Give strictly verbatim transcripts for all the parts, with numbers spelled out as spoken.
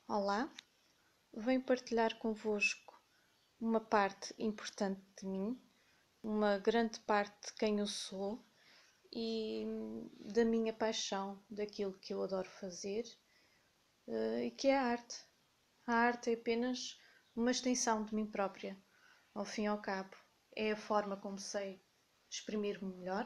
Olá, venho partilhar convosco uma parte importante de mim, uma grande parte de quem eu sou e da minha paixão, daquilo que eu adoro fazer, e que é a arte. A arte é apenas uma extensão de mim própria, ao fim e ao cabo. É a forma como sei exprimir-me melhor,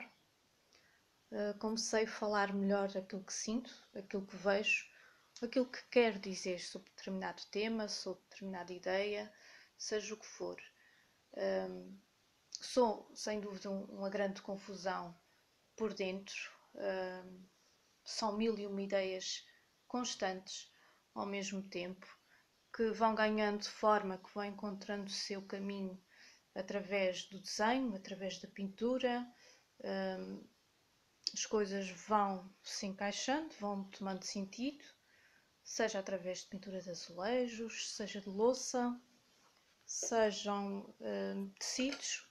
como sei falar melhor aquilo que sinto, aquilo que vejo, aquilo que quero dizer sobre determinado tema, sobre determinada ideia, seja o que for. Um, sou, sem dúvida, uma grande confusão por dentro. Um, são mil e uma ideias constantes ao mesmo tempo, que vão ganhando forma, que vão encontrando o seu caminho através do desenho, através da pintura. Um, as coisas vão se encaixando, vão tomando sentido, seja através de pintura de azulejos, seja de louça, sejam uh, tecidos,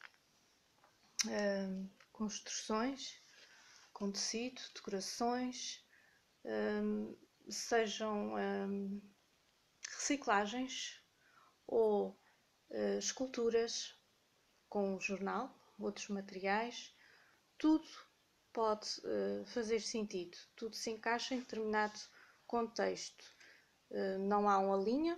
uh, construções com tecido, decorações, uh, sejam uh, reciclagens ou uh, esculturas com jornal, outros materiais. Tudo pode uh, fazer sentido, tudo se encaixa em determinado contexto. Uh, não há uma linha,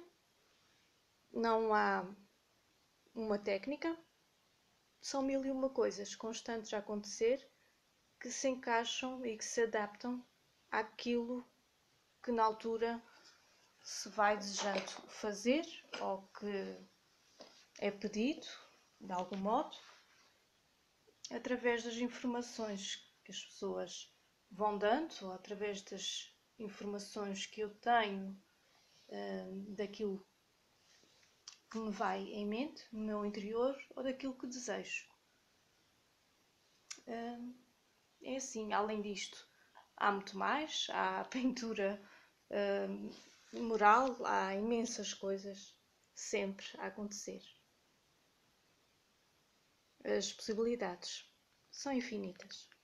não há uma técnica, são mil e uma coisas constantes a acontecer que se encaixam e que se adaptam àquilo que na altura se vai desejando fazer ou que é pedido de algum modo, através das informações que as pessoas vão dando, ou através das informações que eu tenho uh, daquilo que me vai em mente, no meu interior, ou daquilo que desejo. Uh, é assim, além disto, há muito mais, há pintura uh, mural, há imensas coisas sempre a acontecer. As possibilidades são infinitas.